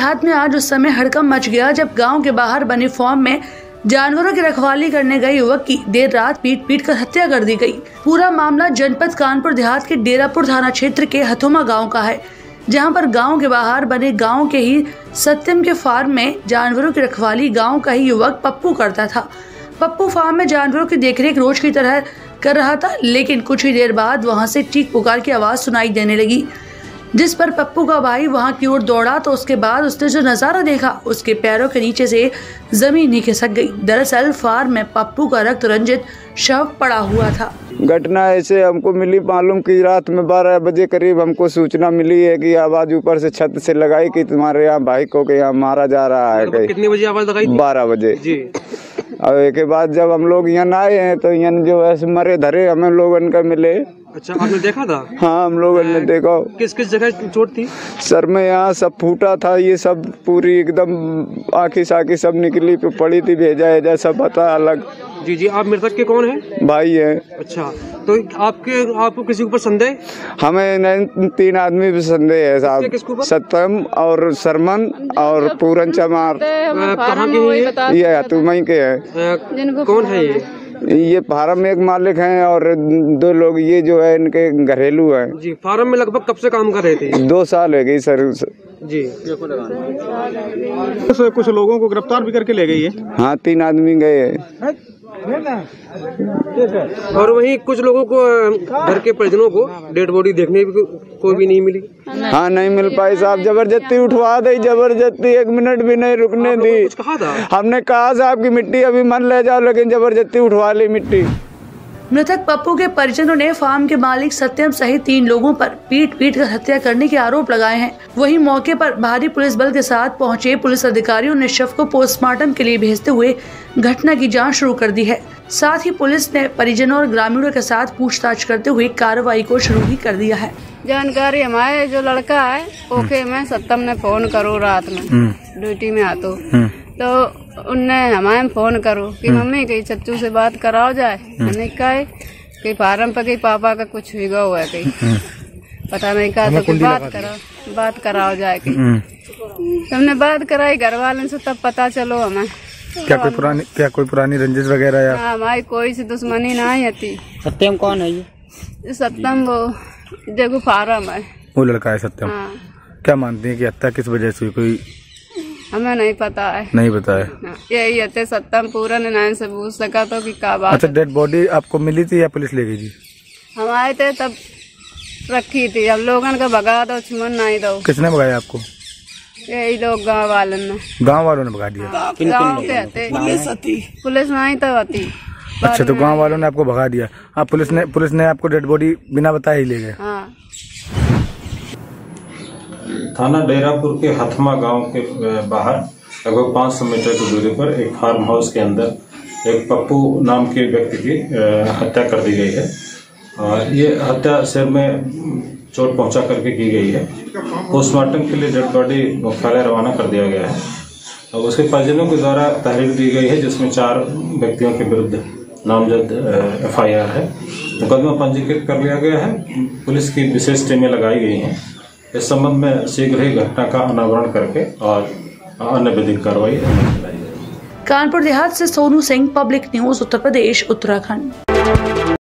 देहात में आज उस समय हड़कंप मच गया जब गांव के बाहर बने फार्म में जानवरों की रखवाली करने गए युवक की देर रात पीट कर हत्या कर दी गई। पूरा मामला जनपद कानपुर देहात के डेरापुर थाना क्षेत्र के हथुमा गांव का है, जहां पर गांव के बाहर बने गांव के ही सत्यम के फार्म में जानवरों की रखवाली गांव का ही युवक पप्पू करता था। पप्पू फार्म में जानवरों की देखरेख रोज की तरह कर रहा था, लेकिन कुछ ही देर बाद वहां से चीख पुकार की आवाज सुनाई देने लगी, जिस पर पप्पू का भाई वहां की ओर दौड़ा तो उसके बाद उसने जो नजारा देखा उसके पैरों के नीचे से जमीन ही खिसक गई। दरअसल फार्म में पप्पू का रक्त रंजित शव पड़ा हुआ था। घटना ऐसे हमको मिली, मालूम की रात में 12 बजे करीब हमको सूचना मिली है कि आवाज ऊपर से छत से लगाई कि तुम्हारे यहाँ भाई को के यहाँ मारा जा रहा है। कितने बजे आवाज लगाई? 12 बजे जी। और एक बाद जब हम लोग यहाँ आए हैं तो यहाँ जो है मरे धरे हमें लोगन का मिले। अच्छा, आपने देखा था? हाँ, हम लोगों ने देखा। किस किस जगह चोट थी? सर में यहाँ सब फूटा था, ये सब पूरी एकदम आँखी साखी सब निकली पड़ी थी, भेजा सब बता अलग। जी जी। आप मृतक के कौन है? भाई है। अच्छा, तो आपको किसी ऊपर संदेह? हमें 3 आदमी भी संदेह है साहब, सत्यम और सरमन और पूरन चमार। कहाँ के? ये हथुमई के है। कौन है ये फार्म में एक मालिक हैं और 2 लोग ये जो है इनके घरेलू हैं। जी। फार्म में लगभग कब से काम कर रहे थे? 2 साल हो गई सर जी। कुछ लोगों को गिरफ्तार भी करके ले गई है। हाँ, 3 आदमी गए हैं। और वहीं कुछ लोगों को घर के परिजनों को डेड बॉडी देखने को भी नहीं मिली। हाँ, नहीं मिल पाई साहब, जबरदस्ती उठवा दी, जबरदस्ती 1 मिनट भी नहीं रुकने दी। कुछ कहा था? हमने कहा साहब की मिट्टी अभी मन ले जाओ, लेकिन जबरदस्ती उठवा ली मिट्टी। मृतक पप्पू के परिजनों ने फार्म के मालिक सत्यम सहित 3 लोगों पर पीट कर हत्या करने के आरोप लगाए हैं। वहीं मौके पर भारी पुलिस बल के साथ पहुंचे पुलिस अधिकारियों ने शव को पोस्टमार्टम के लिए भेजते हुए घटना की जांच शुरू कर दी है। साथ ही पुलिस ने परिजनों और ग्रामीणों के साथ पूछताछ करते हुए कार्रवाई को शुरू भी कर दिया है। जानकारी हमारे जो लड़का है ओके में सत्यम ने फोन करो रात में ड्यूटी में आतो तो उनने हमारे फोन करो कि मम्मी कहीं चच्चू से बात कराओ जाए। मैंने कहा कि फार्म पे कहीं पापा का कुछ हुआ हुआ है कहीं पता नहीं कहा, तो बात कराओ जाए कहीं। हमने बात कराई घर वालों से, तब पता चलो हमें क्या कोई पुरानी रंजिश वगैरह या? हमारी कोई सी दुश्मनी नहीं थी। सत्यम कौन है ये? सत्यम वो देखो फार्म है, वो लड़का है सत्यम। हाँ। क्या मानती है कि हत्या किस वजह से? कोई हमें नहीं पता है। नहीं पता है। यही हत्या सत्यम पूरा नाम से पूछ सका तो कि क्या बात। अच्छा, डेड बॉडी आपको मिली थी या पुलिस ले गई थी? हम आए थे तब रखी थी, अब लोगों का भगा दो, छुमन नहीं दो। किसने भगाया आपको? यही लोग गाँव वालों ने। गाँव वालों ने भगा दिया? गाँव के हते पुलिस नहीं तो आती। अच्छा, तो गाँव वालों ने आपको भगा दिया। आप पुलिस ने आपको डेड बॉडी बिना बताए ही ले गए? हाँ। थाना डेरापुर के हथमा गांव के बाहर लगभग 500 मीटर की दूरी पर एक फार्म हाउस के अंदर एक पप्पू नाम के व्यक्ति की हत्या कर दी गई है। और ये हत्या सिर में चोट पहुंचा करके की गई है। पोस्टमार्टम के लिए डेड बॉडी मुख्यालय रवाना कर दिया गया है। और उसके परिजनों के द्वारा तहरीर दी गई है, जिसमें 4 व्यक्तियों के विरुद्ध नामजद FIR है। मुकदमा पंजीकृत कर लिया गया है। पुलिस की विशेष टीमें लगाई गई हैं। इस संबंध में शीघ्र ही घटना का अनावरण करके और अन्य विधिक कार्रवाई अमल में लाई जाएगी। कानपुर देहात से सोनू सिंह, पब्लिक न्यूज, उत्तर प्रदेश, उत्तराखंड।